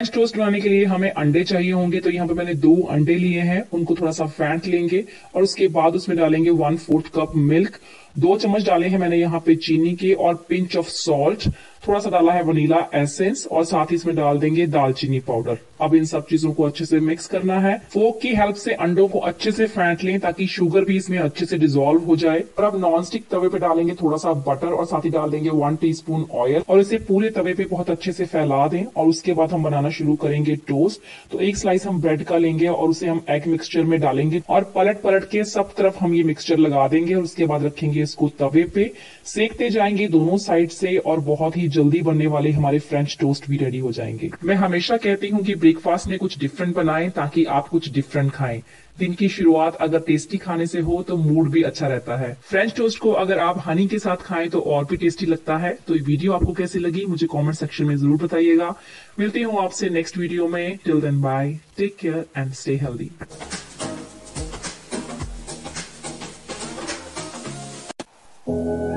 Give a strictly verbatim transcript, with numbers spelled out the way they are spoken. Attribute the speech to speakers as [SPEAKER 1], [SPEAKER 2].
[SPEAKER 1] French toast बनाने के लिए हमें अंडे चाहिए होंगे, तो यहाँ पे मैंने दो अंडे लिए हैं, उनको थोड़ा सा फेंट लेंगे और उसके बाद उसमें डालेंगे वन फोर्थ कप मिल्क, दो चम्मच डाले हैं मैंने यहाँ पे चीनी के और पिंच ऑफ सॉल्ट, थोड़ा सा डाला है वनीला एसेंस और साथ ही इसमें डाल देंगे दालचीनी पाउडर। अब इन सब चीजों को अच्छे से मिक्स करना है। फोक की हेल्प से अंडों को अच्छे से फेंट लें ताकि शुगर भी इसमें अच्छे से डिसॉल्व हो जाए। और अब नॉन स्टिक तवे पे डालेंगे थोड़ा सा बटर और साथ ही डाल देंगे वन टीस्पून ऑयल और इसे पूरे तवे पे बहुत अच्छे से फैला दें और उसके बाद हम बनाना शुरू करेंगे टोस्ट। तो एक स्लाइस हम ब्रेड का लेंगे और उसे हम एग मिक्सचर में डालेंगे और पलट पलट के सब तरफ हम ये मिक्सचर लगा देंगे और उसके बाद रखेंगे इसको तवे पे, सेकते जाएंगे दोनों साइड से और बहुत ही जल्दी बनने वाले हमारे फ्रेंच टोस्ट भी रेडी हो जाएंगे। मैं हमेशा कहती हूँ कि ब्रेकफास्ट में कुछ डिफरेंट बनाएं ताकि आप कुछ डिफरेंट खाएं। दिन की शुरुआत अगर टेस्टी खाने से हो तो मूड भी अच्छा रहता है। फ्रेंच टोस्ट को अगर आप हनी के साथ खाएं तो और भी टेस्टी लगता है। तो ये वीडियो आपको कैसी लगी मुझे कमेंट सेक्शन में जरूर बताइएगा। मिलती हूँ आपसे नेक्स्ट वीडियो में। Till then bye, take care and stay healthy. Oh